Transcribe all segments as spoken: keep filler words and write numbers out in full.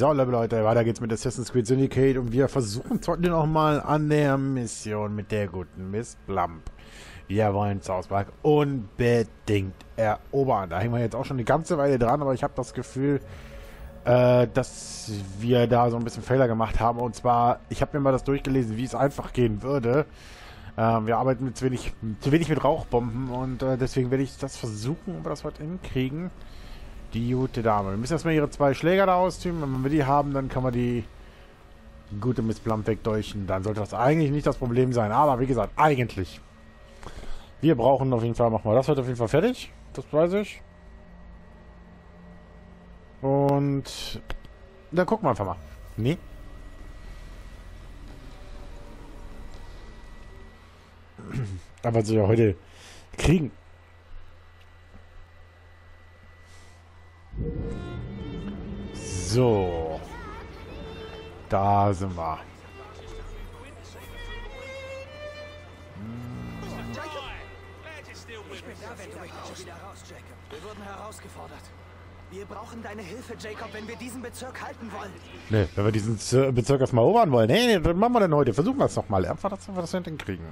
So, liebe Leute, weiter geht's mit Assassin's Creed Syndicate und wir versuchen es heute nochmal an der Mission mit der guten Miss Plump. Wir wollen South Park unbedingt erobern. Da hängen wir jetzt auch schon eine ganze Weile dran, aber ich habe das Gefühl, äh, dass wir da so ein bisschen Fehler gemacht haben. Und zwar, ich habe mir mal das durchgelesen, wie es einfach gehen würde. Äh, wir arbeiten mit zu wenig, zu wenig mit Rauchbomben und äh, deswegen werde ich das versuchen, ob wir das heute hinkriegen. Die gute Dame. Wir müssen erstmal ihre zwei Schläger da austüben. Wenn wir die haben, dann kann man die gute Miss Plump wegdeuchen. Dann sollte das eigentlich nicht das Problem sein. Aber wie gesagt, eigentlich. Wir brauchen auf jeden Fall, machen wir das heute auf jeden Fall fertig. Das weiß ich. Und dann gucken wir einfach mal. Nee. Aber sie ja heute kriegen. So. Da sind wir. Ich bin da, wenn du mich nicht wieder raus, Jacob. Wir wurden herausgefordert. Wir brauchen deine Hilfe, Jacob, wenn wir diesen Bezirk halten wollen. Ne, wenn wir diesen Z Bezirk erstmal erobern wollen. Nee, nee, was machen wir denn heute? Versuchen wir es doch mal. Einfach, dass wir das hinkriegen.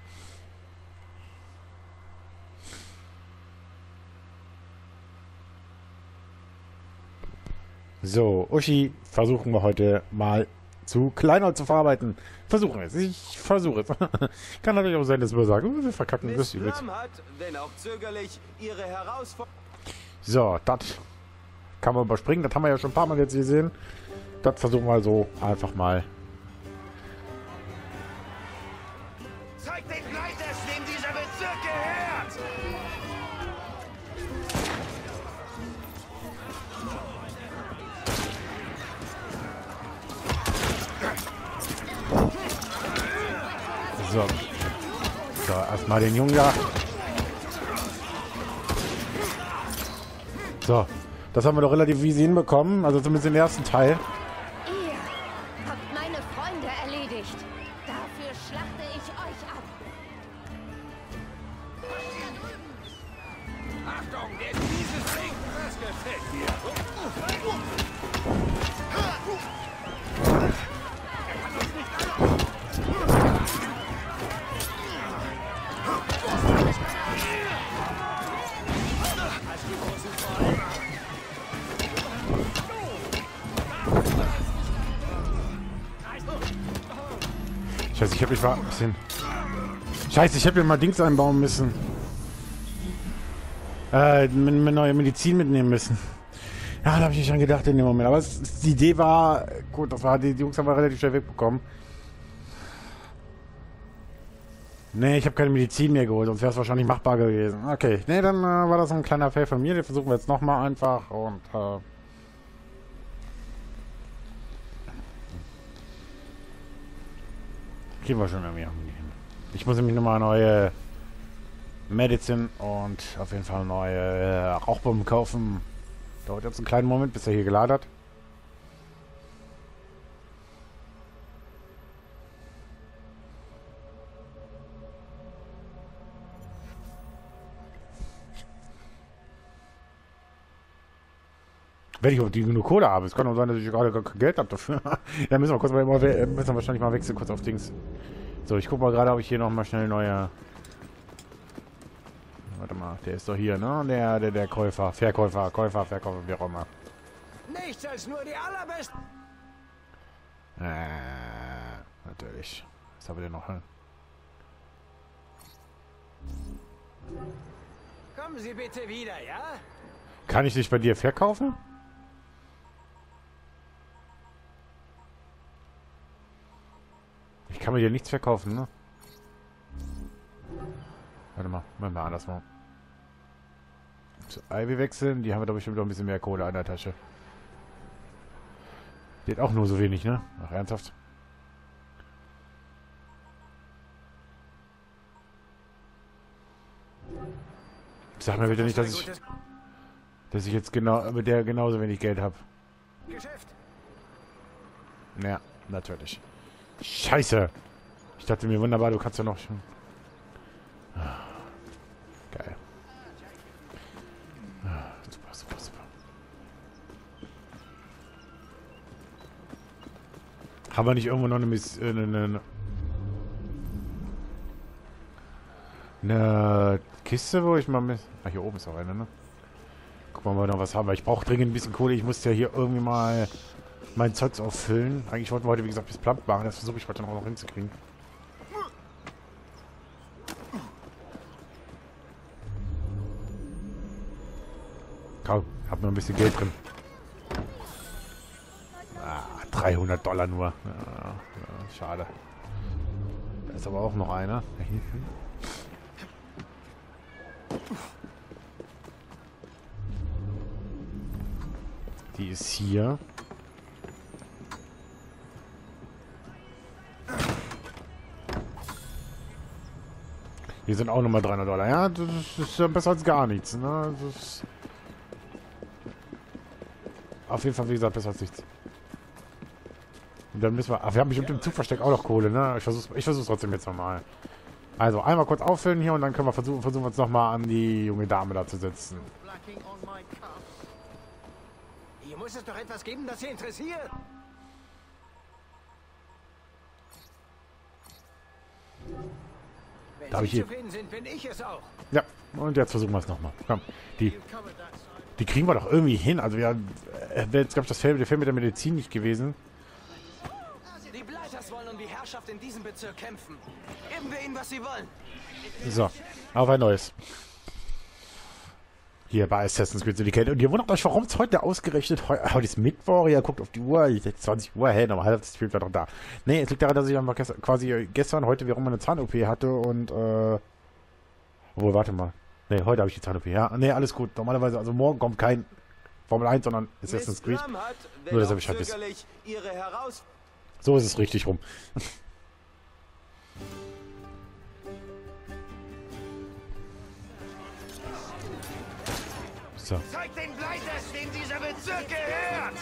So, Uschi versuchen wir heute mal zu Kleinholz zu verarbeiten. Versuchen wir es. Ich versuche es. Kann natürlich auch sein, dass wir sagen, wir verkacken das übelst. Hat, wenn auch zögerlich, ihre Herausforderung. So, das kann man überspringen. Das haben wir ja schon ein paar Mal jetzt gesehen. Das versuchen wir so einfach mal. Zeig den Leiters, wem dieser Bezirk gehört! So. So, erstmal den Jungen da. So. Das haben wir doch relativ easy hinbekommen. Also zumindest den ersten Teil. Ihr habt meine Freunde erledigt. Dafür schlachte ich euch ab. Achtung, der dieses Ding, das gefällt mir. Scheiße, ich hab mich mal ein bisschen... Scheiße, ich hab mir mal Dings einbauen müssen. Äh, mit, mit neue Medizin mitnehmen müssen. Ja, da habe ich nicht dran gedacht in dem Moment. Aber es, die Idee war... Gut, das war... Die, die Jungs haben wir relativ schnell wegbekommen. Nee, ich habe keine Medizin mehr geholt, sonst wäre es wahrscheinlich machbar gewesen. Okay, nee, dann äh, war das ein kleiner Fail von mir. Den versuchen wir jetzt nochmal einfach und... Äh, kriegen wir schon irgendwie hin. Ich muss nämlich nochmal neue Medizin und auf jeden Fall neue äh, Rauchbomben kaufen. Dauert jetzt einen kleinen Moment, bis er hier geladen hat. Wenn ich auch die genug Kohle habe. Es kann auch sein, dass ich gerade gar kein Geld habe dafür. Dann müssen wir kurz mal immer, müssen wir wahrscheinlich mal wechseln, kurz auf Dings. So, ich guck mal gerade, ob ich hier noch mal schnell neue... Warte mal, der ist doch hier, ne? Der, der, der Käufer, Verkäufer, Käufer, Verkäufer, wie auch immer. Nichts als nur die allerbesten. Äh, natürlich. Was haben wir denn noch? Kommen Sie bitte wieder, ja? Kann ich dich bei dir verkaufen? Ich kann mir hier nichts verkaufen, ne? Warte mal, machen wir anders mal. Zu Ivy wechseln, die haben wir doch bestimmt noch ein bisschen mehr Kohle in der Tasche. Die hat auch nur so wenig, ne? Ach, ernsthaft? Sag mir bitte nicht, dass ich... Dass ich jetzt genau mit der genauso wenig Geld habe. Geschäft. Ja, natürlich. Scheiße! Ich dachte mir, wunderbar, du kannst ja noch schon... Geil. Super, super, super. Haben wir nicht irgendwo noch eine Miss... Äh, eine, eine, eine Kiste, wo ich mal... Miss ah, hier oben ist auch eine, ne? Gucken wir mal, ob wir noch was haben. Weil ich brauche dringend ein bisschen Kohle. Ich muss ja hier irgendwie mal mein Zeugs auffüllen. Eigentlich wollten wir heute, wie gesagt, bis Plump machen. Das versuche ich heute noch, noch hinzukriegen. Kaum, hab nur ein bisschen Geld drin. Ah, dreihundert Dollar nur. Ja, ja, schade. Da ist aber auch noch einer. Da hinten. Die ist hier. Hier sind auch nochmal dreihundert Dollar. Ja, das ist ja besser als gar nichts. Ne? Das ist auf jeden Fall, wie gesagt, besser als nichts. Und dann müssen wir... Ach, wir haben bestimmt im Zugversteck auch noch Kohle, ne? Ich versuch's, ich versuch's trotzdem jetzt nochmal. Also, einmal kurz auffüllen hier und dann können wir versuchen, versuchen wir uns nochmal an die junge Dame da zu setzen. Hier muss es doch etwas geben, das Sie interessiert. Wenn Darf ich Sie hier... zufrieden sind, bin ich es auch. Ja, und jetzt versuchen wir es nochmal. Komm, die... Die kriegen wir doch irgendwie hin. Also, wir äh, wäre jetzt, glaube ich, das Feld, der Feld mit der Medizin nicht gewesen. Die Blighters wollen um die Herrschaft in diesem Bezirk kämpfen. Geben wir ihnen, was sie wollen. So, auf ein neues. Hier bei Assassin's Creed Syndicate. Und ihr wundert euch, warum es heute ausgerechnet... Heu heute ist Mittwoch, ihr guckt auf die Uhr, jetzt zwanzig Uhr, hey, aber halb das Spiel war doch da. Nee, es liegt daran, dass ich einfach gestern, quasi gestern, heute wiederum eine Zahn-O P hatte und, äh... Obwohl, warte mal. Nee, heute habe ich die Zahn-O P, ja. Nee, alles gut. Normalerweise, also morgen kommt kein Formel eins, sondern Assassin's Creed. Nur, dass ihr Bescheid wisst. So ist es richtig rum. So. Zeig den Blighters, dem dieser Bezirk gehört!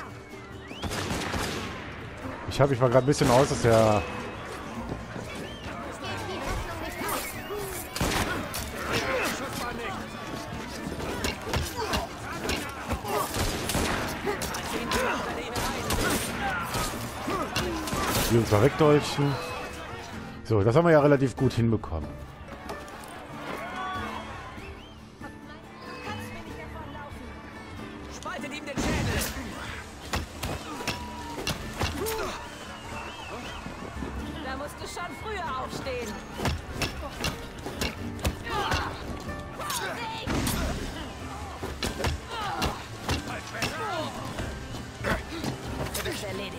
Ich habe mich mal gerade ein bisschen aus, dass der... Die uns mal wegdeutschen. So, das haben wir ja relativ gut hinbekommen. Spaltet ihm den Schädel! Da musst du schon früher aufstehen. Du bist erledigt.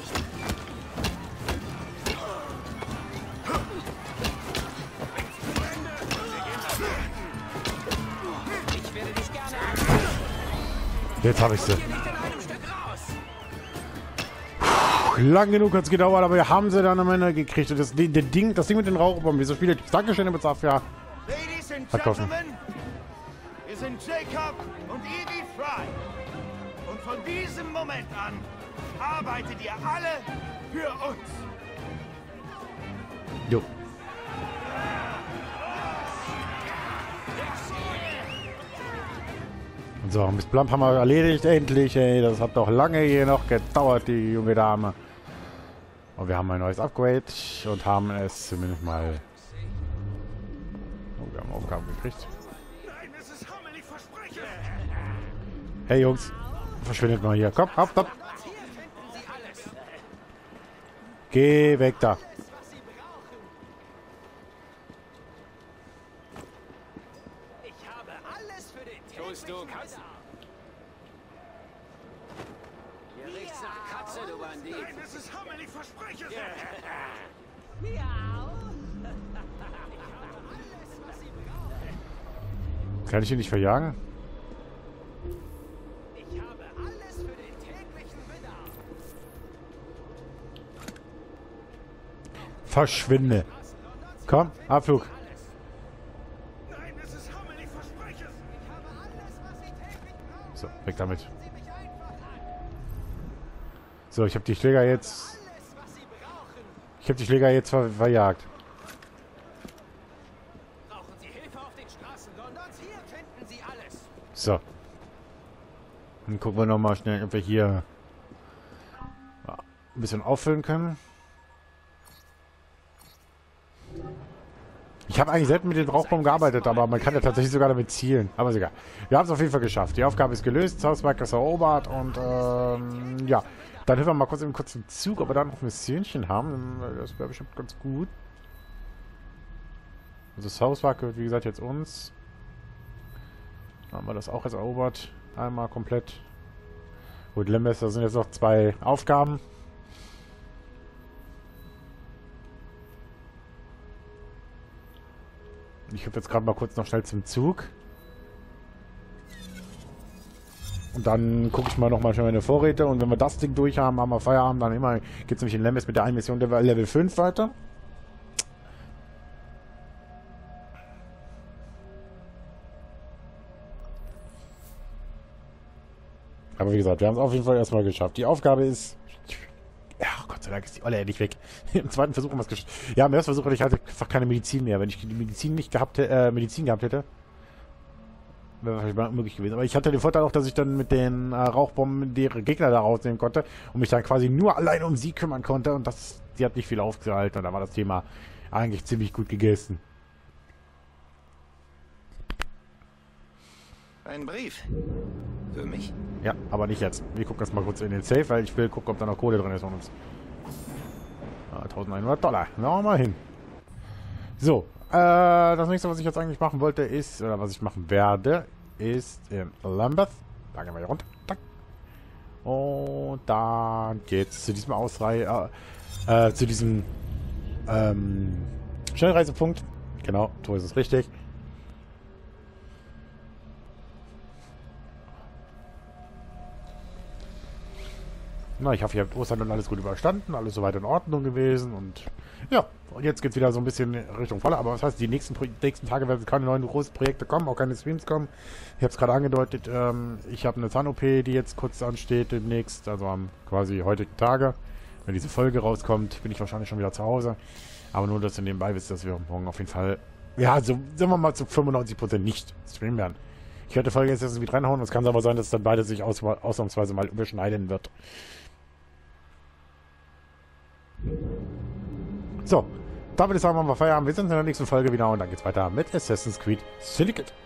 Jetzt habe ich sie. Puh, lang genug hat es gedauert, aber wir haben sie dann am Ende gekriegt. Und das, die, der Ding, das Ding mit den Rauchbomben, wieso spielt ihr? Dankeschön, ihr bezahlt ja. Ladies and Verkaufen. Gentlemen, wir sind Jacob und Evie Fry. Und von diesem Moment an arbeitet ihr alle für uns. Jo. So, Miss Plump haben wir erledigt, endlich, ey. Das hat doch lange hier noch gedauert, die junge Dame. Und wir haben ein neues Upgrade und haben es zumindest mal... Oh, wir haben Aufgaben gekriegt. Hey Jungs, verschwindet mal hier. Komm, hopp, hopp. Geh weg da. Tust du Katze? Hier riecht's nach Katze, du Bandit. Nein, es ist Hammel, ich verspreche es. Kann ich ihn nicht verjagen? Ich habe alles für den täglichen Bedarf. Verschwinde. Komm, Abflug. Nein, es ist Hammel, ich verspreche es. Ich habe alles, was Sie täglich brauchen. So, weg damit. Sie mich einfach an. So, ich habe die Schläger jetzt... Alles, was Sie brauchen. Ich habe die Schläger jetzt ver verjagt. Brauchen Sie Hilfe auf den Straßen Londons? Hier finden Sie alles. So. Dann gucken wir nochmal schnell, ob wir hier ja, ein bisschen auffüllen können. Ich habe eigentlich selten mit den Rauchbomben gearbeitet, aber man kann ja tatsächlich sogar damit zielen. Aber ist egal. Wir haben es auf jeden Fall geschafft. Die Aufgabe ist gelöst, das Hauswerk ist erobert und ähm, ja. Dann hören wir mal kurz im kurzen Zug, ob wir da noch ein Missionchen haben. Das wäre bestimmt ganz gut. Also das Hauswerk gehört, wie gesagt, jetzt uns. Dann haben wir das auch jetzt erobert. Einmal komplett. Gut, Limbus, da sind jetzt noch zwei Aufgaben. Ich hüpfe jetzt gerade mal kurz noch schnell zum Zug. Und dann gucke ich mal nochmal schnell meine Vorräte. Und wenn wir das Ding durch haben, haben wir Feierabend. Dann immer geht es nämlich in Lembas mit der einen Mission Level fünf weiter. Aber wie gesagt, wir haben es auf jeden Fall erstmal geschafft. Die Aufgabe ist... Ja, Gott sei Dank ist die Olle endlich weg. Im zweiten Versuch haben wir es geschafft. Ja, im ersten Versuch hatte ich halt einfach keine Medizin mehr. Wenn ich die Medizin nicht gehabt hätte, äh, Medizin gehabt hätte, wäre wahrscheinlich mal unmöglich gewesen. Aber ich hatte den Vorteil auch, dass ich dann mit den äh, Rauchbomben die Gegner da rausnehmen konnte und mich dann quasi nur allein um sie kümmern konnte. Und das, die hat nicht viel aufgehalten. Und da war das Thema eigentlich ziemlich gut gegessen. Ein Brief. Für mich? Ja, aber nicht jetzt. Wir gucken jetzt mal kurz in den Safe, weil ich will gucken, ob da noch Kohle drin ist von uns. Ah, eintausendeinhundert Dollar. Na, mal hin. So, äh, das nächste, was ich jetzt eigentlich machen wollte, ist, oder was ich machen werde, ist in Lambeth. Da gehen wir hier runter. Und dann geht's zu diesem Ausreihe, äh, äh, zu diesem, ähm, Schnellreisepunkt. Genau, so ist es richtig. Na, ich hoffe, ihr habt Ostern und alles gut überstanden, alles soweit in Ordnung gewesen und ja, und jetzt geht es wieder so ein bisschen Richtung Falle, aber was heißt, die nächsten, nächsten Tage werden keine neuen großen Projekte kommen, auch keine Streams kommen. Ich habe es gerade angedeutet, ähm, ich habe eine Zahn-O P, die jetzt kurz ansteht demnächst, also am quasi heutigen Tage. Wenn diese Folge rauskommt, bin ich wahrscheinlich schon wieder zu Hause, aber nur, dass ihr nebenbei wisst, dass wir morgen auf jeden Fall, ja, so, sagen wir mal zu fünfundneunzig Prozent nicht streamen werden. Ich werde die Folge jetzt irgendwie reinhauen, es kann aber sein, dass dann beide sich aus, ausnahmsweise mal überschneiden wird. So, da würde ich sagen, machen wir Feierabend. Wir sind in der nächsten Folge wieder und dann geht's weiter mit Assassin's Creed Syndicate.